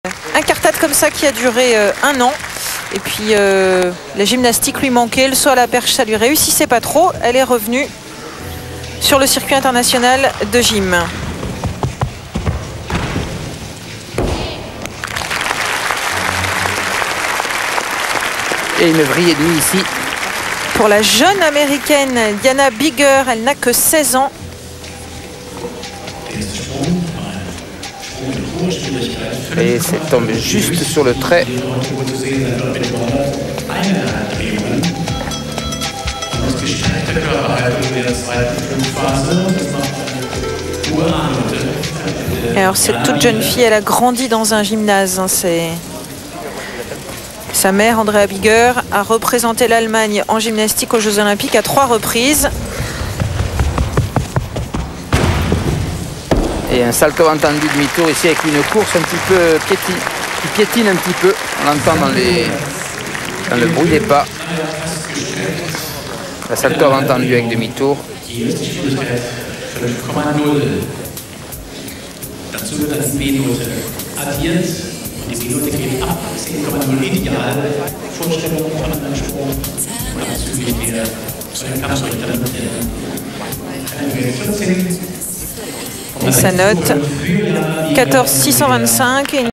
incartade comme ça qui a duré 1 an. Et puis la gymnastique lui manquait, le saut à la perche ça lui réussissait pas trop. Elle est revenue sur le circuit international de gym. Et une vrille et demie ici. Pour la jeune américaine Diana Bigger, elle n'a que 16 ans. Et c'est tombé juste sur le trait. Alors cette toute jeune fille, elle a grandi dans un gymnase. Hein, sa mère, Andrea Bigger, a représenté l'Allemagne en gymnastique aux Jeux Olympiques à 3 reprises. Et un salto avant tendu demi-tour ici avec une course un petit peu qui piétine un petit peu. On l'entend dans le bruit des pas. Un salto avant tendu avec demi-tour. Et sa note 14 625 et